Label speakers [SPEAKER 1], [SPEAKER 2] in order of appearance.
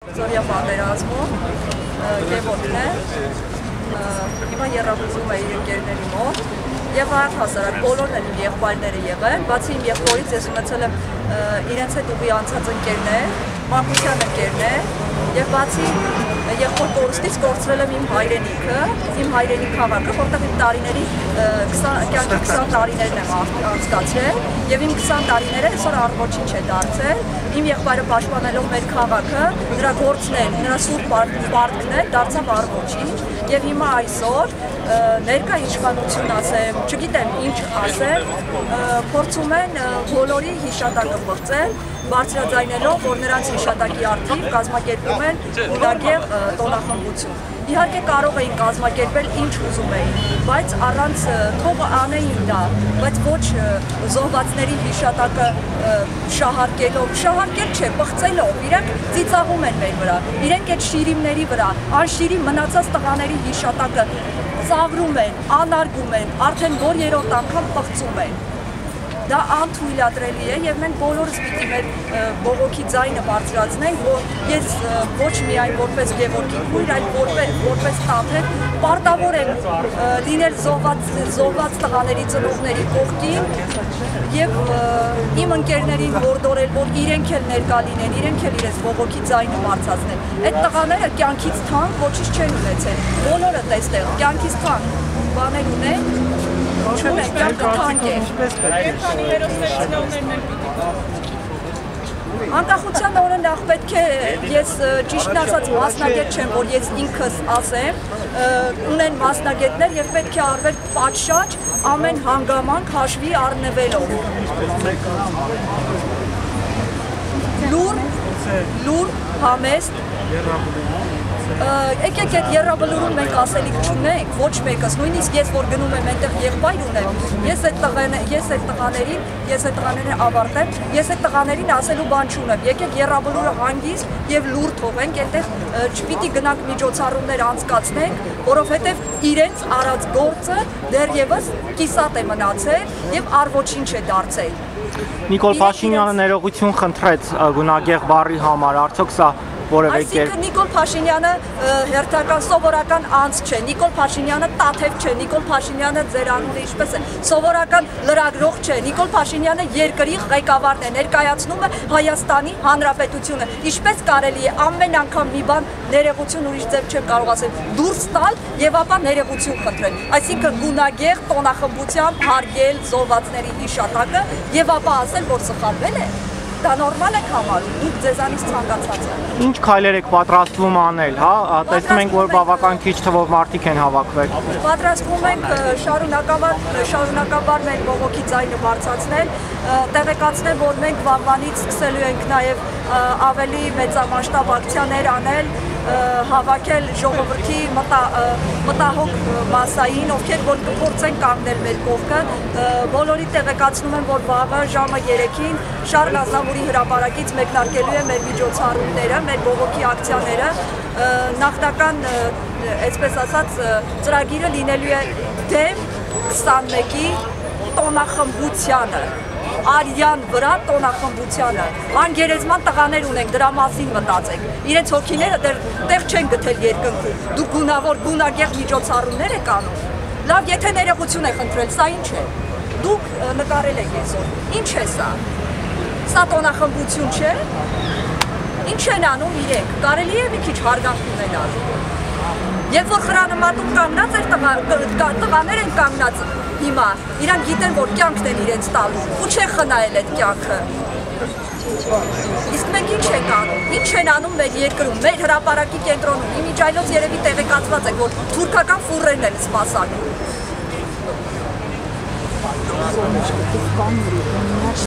[SPEAKER 1] Զորիա պատերազմում Գևորգն է, հիմա եռաբուժում է իր ընկերների մոտ եւ առհասարակ բոլորն են իմ եղբայրները եղել, բացի իմ եղբորից ես ունեցել եմ իրենց հետ ուղի անցած ընկերներ, մանկության ընկերներ եւ բացի եղբոր կորուստից կորցրել եմ իմ հայրենի քաղաքը, որտեղ իմ տարիների 20 տարիներն եմ անցկացրել եւ իմ 20 տարիները այսօր առողջին չէ դարձել։ Իմ եղբայրը պաշտպանելով մեր քաղաքը, նրա գործն նրա սուրբ պարտքն է դարձավ առողջին եւ հիմա այսօր ներկա իշխանություն ասեմ, չգիտեմ ինչ ասեմ, փորձում են բոլորի հիշատակը բացել, բարձրաձայնելով, որ նրանց հիշատակի առթիվ կազմակերպում են ուղղակի տոնախմբություն։ Իհարկե կարող էին կազմակերպել ինչ ուզում էին, բայց առանց թողը անեին դա, բայց ոչ զոհվածների հիշատակը շահարկել չէ, պղծելով, իրենք ծիծաղում են մեր վրա, իրենք այդ շիրիմների վրա, անշիրի մնացած տղաների հիշատակը ծաղրում են, անարգում են, արդեն որ երրորդ անգամ պղծում են։ Դա անթույլատրելի է եւ մենք բոլորս պիտի մեր բողոքի ձայնը բարձրացնենք, որ ես ոչ միայն որպես Գևորգի քույր, այլ որպես տաթև պարտավոր եմ լինել զոհված տղաների ծնողների կողքին եւ իմ ընկերներին հորդորել, որ իրենք էլ ներկա լինեն, իրենք էլ իրենց բողոքի ձայնը բարձրացնեն։ Այդ տղաները կյանքից թանկ ոչինչ չեն ունեցել։ Բոլորը տեստեղ կյանքից թանկ բաներ ունեն։ Անկախության օրը նախ պետք է ես ճիշտն ասած մասնագետ չեմ, որ ես ինքս ասեմ, ունեն մասնագետներ եւ պետք է արվել պատշաճ ամեն հանգամանք հաշվի առնվելով։ Լուր, համեստ Եկեք այդ եռաբլուրում մենք ասելիք չունենք, ոչ մեկս, նույնիսկ ես որ գնում եմ այնտեղ եղբայր ունեմ, ես այդ տղաներին ավարտեմ, ես այդ տղաներին ասելու բան չունեմ, եկեք եռաբլուրը հանգիստ եւ լուր թողենք, այնտեղ չպիտի գնանք միջոցառումներ անցկացնենք, որովհետեւ իրենց արած գործը դեռևս կիսատ է մնացել եւ առ ոչինչ է դարձել։
[SPEAKER 2] Նիկոլ Փաշինյանը ներողություն խնդրեց գունագեղ բառի համար, արդյոք սա
[SPEAKER 1] Այսինքն Նիկոլ Փաշինյանը հերթական սովորական անձ չէ, Նիկոլ Փաշինյանը տաթև չէ, Նիկոլ Փաշինյանը ձեր անունը ինչպես է, սովորական լրագրող չէ, Նիկոլ Փաշինյանը երկրի ղեկավարն է, ներկայացնում է Հայաստանի Հանրապետությունը, ինչպես կարելի է ամեն անգամ մի բան ներողություն ուրիշ ձև չեմ կարող ասել, դուրս տալ եւ ապա ներողություն խնդրել, այսինքն գունագեղ տոնախմբությամբ հարգել զոհվածների հիշատակը եւ ապա ասել, որ սխալվել է։ Դա նորմալ է համարում, ինք ձեզանից ցանկացած է։
[SPEAKER 2] Ինչ քայլեր եք պատրաստվում անել, հա? Տեսնում ենք, որ բավական քիչ թվով մարդիկ են հավաքվել։
[SPEAKER 1] Պատրաստվում ենք շարունակաբար մեր բողոքի ձայնը բարձրացնել, տեղեկացնել, որ մենք վաղվանից սկսելու ենք նաև ավելի մեծամասշտաբ ակցիաներ անել, հավաքել ժողովրդի մտահոգ մասային, ովքեր որ կփորձեն կանգնել մեր կողքը, բոլորի տեղեկացնում եմ, որ վաղը ժամը 3-ին Շարլ Ազնավուրի հրապարակից մեկնարկելու է մեր միջոցառումները, մեր բողոքի ակցիաները, նախնական, այսպես ասած, ծրագիրը լինելու է դեմ 21-ի տոնախմբությանը, արյան վրա տոնախմբությանը, անգերեզման տղաներ ունենք, դրա մասին մտածեք, իրենց հոգիները տեղ չեն գտել երկնքում, դուք գունավոր գունագեղ միջոցառումներ եք անում, լավ, եթե ներողություն է խնդրել, սա ինչ է, դուք նկարել եք այսօր, ինչ է սա, սա տոնախմբություն չէ, ինչ են անում իրենք, կարելի է մի քիչ հարգանք ունենալ, երբ որ խրանմատում կանգնած էր տղաներ են կանգնած հիմա, իրանք գիտեն, որ կյանքն են իրենց տալու, ու չեն խնայել այդ կյանքը։ Իսկ մենք ինչ ենք անում, ինչ են անում մեր երկրում, մեր հրապարակի կենտրոնում, իմիջ այլոց երևի տեղեկացված եք, որ թուրքական ֆուրերն են սպասանում։